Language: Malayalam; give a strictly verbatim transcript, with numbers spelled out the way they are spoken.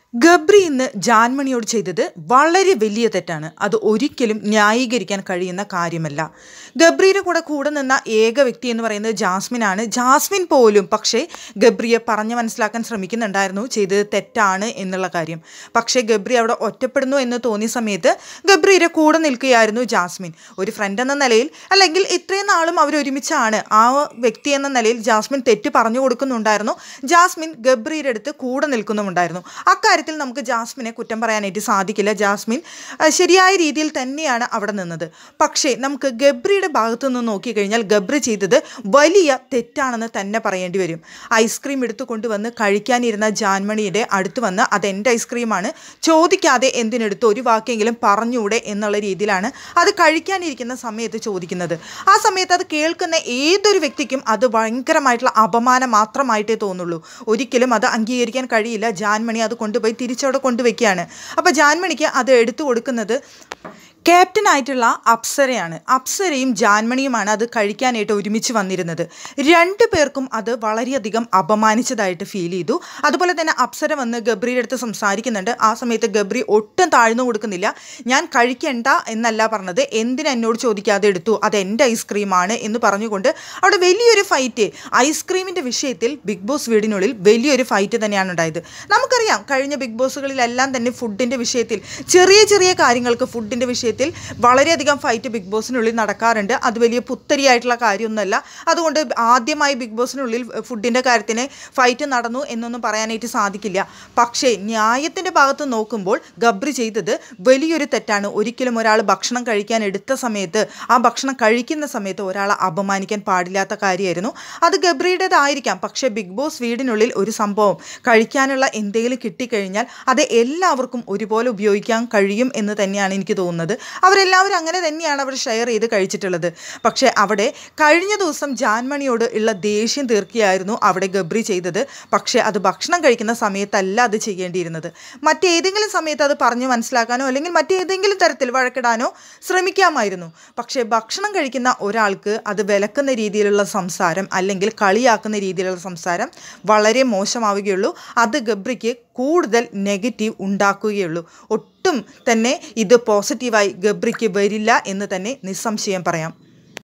ഗബ്രി ഇന്ന് ജാൻമണിയോട് ചെയ്തത് വളരെ വലിയ തെറ്റാണ്. അത് ഒരിക്കലും ന്യായീകരിക്കാൻ കഴിയുന്ന കാര്യമല്ല. ഗബ്രിയുടെ കൂടെ കൂടെ നിന്ന ഏക വ്യക്തി എന്ന് പറയുന്നത് ജാസ്മിനാണ്. ജാസ്മിൻ പോലും പക്ഷേ ഗബ്രിയെ പറഞ്ഞ് മനസ്സിലാക്കാൻ ശ്രമിക്കുന്നുണ്ടായിരുന്നു ചെയ്തത് തെറ്റാണ് എന്നുള്ള കാര്യം. പക്ഷേ ഗബ്രി അവിടെ ഒറ്റപ്പെടുന്നു എന്ന് തോന്നിയ സമയത്ത് ഗബ്രിയുടെ കൂടെ നിൽക്കുകയായിരുന്നു ജാസ്മിൻ. ഒരു ഫ്രണ്ട് എന്ന നിലയിൽ, അല്ലെങ്കിൽ ഇത്രയും നാളും അവരൊരുമിച്ചാണ്, ആ വ്യക്തി എന്ന നിലയിൽ ജാസ്മിൻ തെറ്റ് പറഞ്ഞു കൊടുക്കുന്നുണ്ടായിരുന്നു. ജാസ്മിൻ ഗബ്രിയുടെ അടുത്ത് കൂടെ നിൽക്കുന്നുമുണ്ടായിരുന്നു. അക്കാര്യം നമുക്ക് ജാസ്മിനെ കുറ്റം പറയാനായിട്ട് സാധിക്കില്ല. ജാസ്മിൻ ശരിയായ രീതിയിൽ തന്നെയാണ് അവിടെ നിന്നത്. പക്ഷേ നമുക്ക് ഗബ്രിയുടെ ഭാഗത്തു നിന്ന് നോക്കിക്കഴിഞ്ഞാൽ ഗബ്രി ചെയ്തത് വലിയ തെറ്റാണെന്ന് തന്നെ പറയേണ്ടി വരും. ഐസ്ക്രീം എടുത്തു കൊണ്ടുവന്ന് കഴിക്കാനിരുന്ന ജാൻമണിയുടെ അടുത്ത് വന്ന് അതെൻ്റെ ഐസ്ക്രീമാണ്, ചോദിക്കാതെ എന്തിനെടുത്ത് ഒരു വാക്കെങ്കിലും പറഞ്ഞൂടെ എന്നുള്ള രീതിയിലാണ് അത് കഴിക്കാനിരിക്കുന്ന സമയത്ത് ചോദിക്കുന്നത്. ആ സമയത്ത് അത് കേൾക്കുന്ന ഏതൊരു വ്യക്തിക്കും അത് ഭയങ്കരമായിട്ടുള്ള അപമാനം മാത്രമായിട്ടേ തോന്നുള്ളൂ. ഒരിക്കലും അത് അംഗീകരിക്കാൻ കഴിയില്ല. ജാൻമണി അത് കൊണ്ടുപോയി തിരിച്ചവിടെ കൊണ്ടുവയ്ക്കുകയാണ്. അപ്പോൾ ജാൻമണിക്ക് അത് എടുത്തു കൊടുക്കുന്നത് ക്യാപ്റ്റനായിട്ടുള്ള അപ്സരയാണ്. അപ്സരയും ജാൻമണിയുമാണ് അത് കഴിക്കാനായിട്ട് ഒരുമിച്ച് വന്നിരുന്നത്. രണ്ടു പേർക്കും അത് വളരെയധികം അപമാനിച്ചതായിട്ട് ഫീൽ ചെയ്തു. അതുപോലെ തന്നെ അപ്സര വന്ന് ഗബ്രിയുടെ അടുത്ത് സംസാരിക്കുന്നുണ്ട്. ആ സമയത്ത് ഗബ്രി ഒട്ടും താഴ്ന്നു കൊടുക്കുന്നില്ല. ഞാൻ കഴിക്കണ്ട എന്നല്ല പറഞ്ഞത്, എന്തിനാ എന്നോട് ചോദിക്കാതെ എടുത്തു, അത് എൻ്റെ ഐസ്ക്രീമാണ് എന്ന് പറഞ്ഞുകൊണ്ട് അവിടെ വലിയൊരു ഫൈറ്റ്, ഐസ്ക്രീമിൻ്റെ വിഷയത്തിൽ ബിഗ് ബോസ് വീടിനുള്ളിൽ വലിയൊരു ഫൈറ്റ് തന്നെയാണ് ഉണ്ടായത്. നമുക്കറിയാം കഴിഞ്ഞ ബിഗ് ബോസുകളിലെല്ലാം തന്നെ ഫുഡിൻ്റെ വിഷയത്തിൽ, ചെറിയ ചെറിയ കാര്യങ്ങൾക്ക് ഫുഡിൻ്റെ വിഷയത്തിൽ വളരെയധികം ഫൈറ്റ് ബിഗ് ബോസിനുള്ളിൽ നടക്കാറുണ്ട്. അത് വലിയ പുത്തരിയായിട്ടുള്ള കാര്യമൊന്നുമല്ല. അതുകൊണ്ട് ആദ്യമായി ബിഗ് ബോസിനുള്ളിൽ ഫുഡിൻ്റെ കാര്യത്തിന് ഫൈറ്റ് നടന്നു എന്നൊന്നും പറയാനായിട്ട് സാധിക്കില്ല. പക്ഷേ ന്യായത്തിൻ്റെ ഭാഗത്ത് നോക്കുമ്പോൾ ഗബ്രി ചെയ്തത് വലിയൊരു തെറ്റാണ്. ഒരിക്കലും ഒരാൾ ഭക്ഷണം കഴിക്കാൻ എടുത്ത സമയത്ത്, ആ ഭക്ഷണം കഴിക്കുന്ന സമയത്ത് ഒരാളെ അപമാനിക്കാൻ പാടില്ലാത്ത കാര്യമായിരുന്നു. അത് ഗബ്രിയുടേതായിരിക്കാം. പക്ഷേ ബിഗ് ബോസ് വീടിനുള്ളിൽ ഒരു സംഭവം കഴിക്കാനുള്ള എന്തെങ്കിലും കിട്ടിക്കഴിഞ്ഞാൽ അത് എല്ലാവർക്കും ഒരുപോലെ ഉപയോഗിക്കാൻ കഴിയും എന്ന് തന്നെയാണ് എനിക്ക് തോന്നുന്നത്. അവരെല്ലാവരും അങ്ങനെ തന്നെയാണ് അവർ ഷെയർ ചെയ്ത് കഴിച്ചിട്ടുള്ളത്. പക്ഷേ അവിടെ കഴിഞ്ഞ ദിവസം ജാൻമണിയോട് ഉള്ള ദേഷ്യം തീർക്കുകയായിരുന്നു അവിടെ ഗബ്രി ചെയ്തത്. പക്ഷേ അത് ഭക്ഷണം കഴിക്കുന്ന സമയത്തല്ല അത് ചെയ്യേണ്ടിയിരുന്നത്. മറ്റേതെങ്കിലും സമയത്ത് അത് പറഞ്ഞ് മനസ്സിലാക്കാനോ അല്ലെങ്കിൽ മറ്റേതെങ്കിലും തരത്തിൽ വഴക്കിടാനോ ശ്രമിക്കാമായിരുന്നു. പക്ഷേ ഭക്ഷണം കഴിക്കുന്ന ഒരാൾക്ക് അത് വിലക്കുന്ന രീതിയിലുള്ള സംസാരം അല്ലെങ്കിൽ കളിയാക്കുന്ന രീതിയിലുള്ള സംസാരം വളരെ മോശമാവുകയുള്ളൂ. അത് ഗബ്രിക്ക് കൂടുതൽ നെഗറ്റീവ് ഉണ്ടാക്കുകയുള്ളൂ. ഒട്ടും തന്നെ ഇത് പോസിറ്റീവായി ഗബ്രിക്ക് വരില്ല എന്ന് തന്നെ നിസ്സംശയം പറയാം.